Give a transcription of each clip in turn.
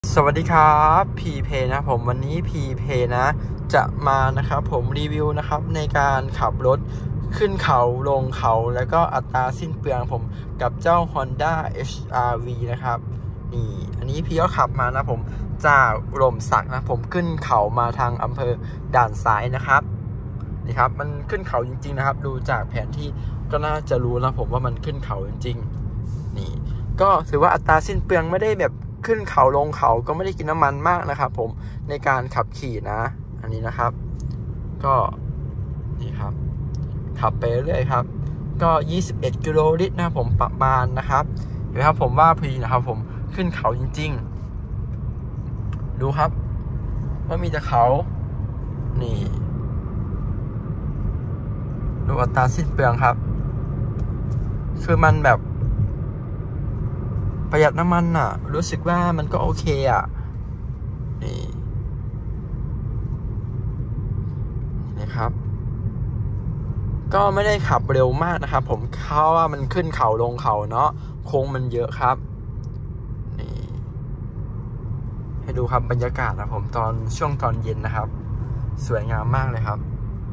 สวัสดีครับพีเพนะผมวันนี้พีเพนะจะมานะครับผมรีวิวนะครับในการขับรถขึ้นเขาลงเขาแล้วก็อัตราสิ้นเปลืองผมกับเจ้า Honda HR-V นะครับนี่อันนี้พี่ก็ขับมานะผมจากหล่มสักนะผมขึ้นเขามาทางอำเภอด่านซ้ายนะครับนี่ครับมันขึ้นเขาจริงๆนะครับดูจากแผนที่ก็น่าจะรู้นะผมว่ามันขึ้นเขาจริงๆนี่ก็ถือว่าอัตราสิ้นเปลืองไม่ได้แบบขึ้นเขาลงเขาก็ไม่ได้กินน้ำมันมากนะครับผมในการขับขี่นะอันนี้นะครับก็นี่ครับขับไปเรื่อยครับก็21กิโลลิตรนะผมประมาณนะครับเห็นไหมครับผมว่าพอดีนะครับผมขึ้นเขาจริงๆดูครับว่ามีแต่เขานี่ดูอัตราสิ้นเปลืองครับคือมันแบบประหยัดน้ำมันอ่ะรู้สึกว่ามันก็โอเคอ่ะนี่นะครับก็ไม่ได้ขับเร็วมากนะครับผมเพราะว่ามันขึ้นเขาลงเขาเนาะโค้งมันเยอะครับนี่ให้ดูครับบรรยากาศนะผมช่วงตอนเย็นนะครับสวยงามมากเลยครับ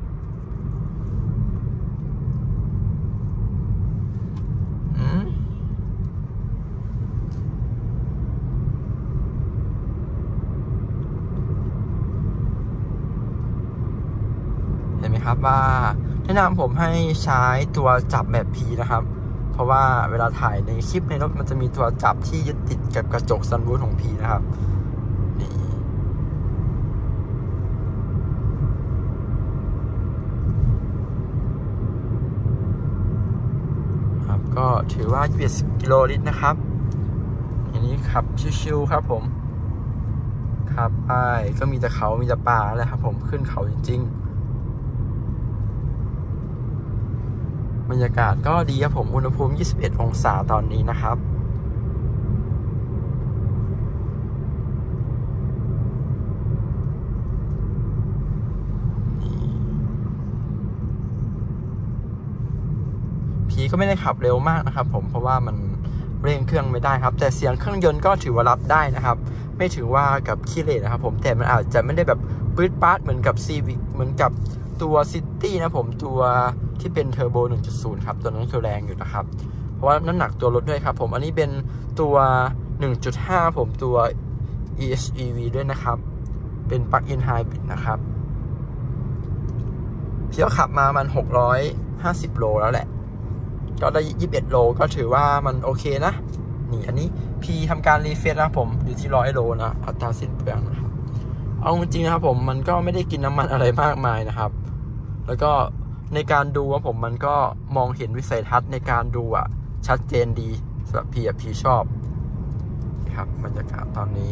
เห็นไหมครับว่าแนะนำผมให้ใช้ตัวจับแบบ P นะครับเพราะว่าเวลาถ่ายในคลิปในรถมันจะมีตัวจับที่ยึดติดกับกระจกซันรูฟของ P นะครับนี่ครับก็ถือว่า20กิโลลิตรนะครับอันนี้ขับชิวๆครับผมขับไปก็มีแต่เขามีแต่ป่าเลยครับผมขึ้นเขาจริงๆบรรยากาศก็ดีครับผมอุณหภูมิ21องศาตอนนี้นะครับพีก็ไม่ได้ขับเร็วมากนะครับผมเพราะว่ามันเร่งเครื่องไม่ได้ครับแต่เสียงเครื่องยนต์ก็ถือว่ารับได้นะครับไม่ถือว่ากับขี้เหร่นะครับผมแต่มันอาจจะไม่ได้แบบปื๊ดป๊าดเหมือนกับ Civic เหมือนกับตัว City นะผมตัวที่เป็นเทอร์โบ 1.0 ครับตัวนั้นคือแรงอยู่นะครับเพราะว่าน้ำหนักตัวรถด้วยครับผมอันนี้เป็นตัว 1.5 ผมตัว EHEV ด้วยนะครับเป็น Plug-in Hybrid นะครับพี่ก็ขับมามัน650โลแล้วแหละก็ได้21โลก็ถือว่ามันโอเคนะนี่อันนี้พีทำการรีเฟรชนะผมอยู่ที่100โลนะอัตราสิ้นเปลืองนะครับเอาจริงๆนะครับผมมันก็ไม่ได้กินน้ำมันอะไรมากมายนะครับแล้วก็ในการดูว่าผมมันก็มองเห็นวิสัยทัศน์ในการดูอ่ะชัดเจนดีสำหรับพีชอบครับบรรยากาศตอนนี้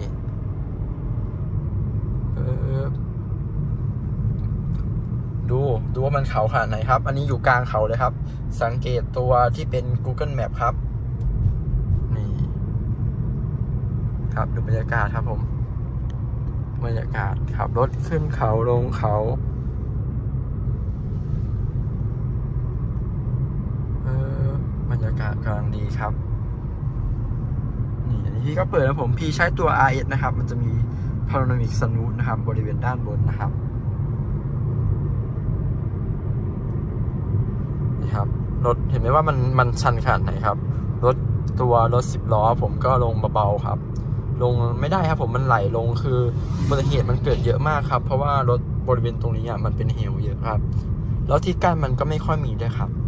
ดูว่ามันเขาขนาดไหนครับอันนี้อยู่กลางเขาเลยครับสังเกตตัวที่เป็น Google Map ครับนี่ครับดูบรรยากาศครับผมบรรยากาศขับรถขึ้นเขาลงเขาบรรยากาศกำลังดีครับนี่อันนี้พี่ก็เปิดแล้วผมพี่ใช้ตัว RS นะครับมันจะมี Panoramic Sunroof นะครับบริเวณด้านบนนะครับครับรถเห็นไหมว่ามันชันขนาดไหนครับรถ10 ล้อผมก็ลงเบาๆครับลงไม่ได้ครับผมมันไหลลงคืออุบัติเหตุมันเกิดเยอะมากครับเพราะว่ารถบริเวณตรงนี้มันเป็นเหวเยอะครับแล้วที่กั้นมันก็ไม่ค่อยมีด้วยครับ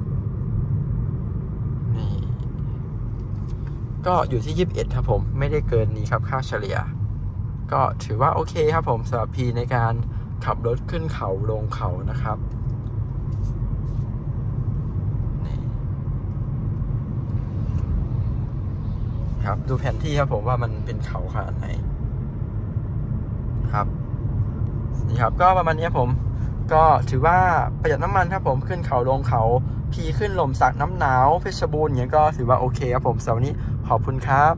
นี่ก็อยู่ที่21ครับผมไม่ได้เกินนี้ครับค่าเฉลี่ยก็ถือว่าโอเคครับผมสำหรับพีในการขับรถขึ้นเขาลงเขานะครับครับดูแผนที่ครับผมว่ามันเป็นเขาขนาดไหนครับนี่ครับก็ประมาณนี้ผมก็ถือว่าประหยัดน้ำมันครับผมขึ้นเขาลงเขาพีขึ้นลมสักน้ำหนาวเพชรบูรณ์อย่างเงี้ยก็ถือว่าโอเคครับผมสำหรับวันนี้ขอบคุณครับ